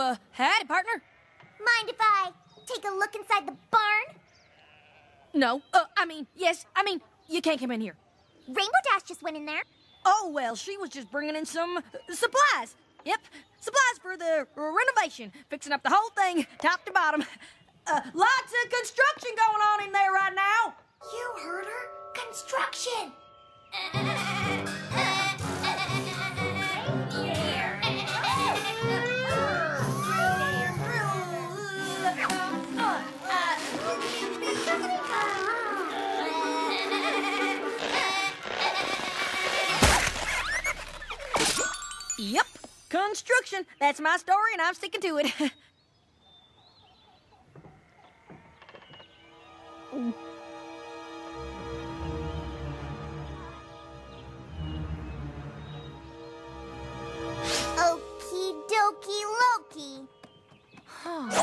Howdy, partner. Mind if I take a look inside the barn? No, yes, you can't come in here. Rainbow Dash just went in there. Oh, well, she was just bringing in some supplies. Yep, supplies for the renovation. Fixing up the whole thing, top to bottom. Lots of construction going on in there right now. You heard her? Construction. Yep, construction. That's my story, and I'm sticking to it. Okie dokie Loki.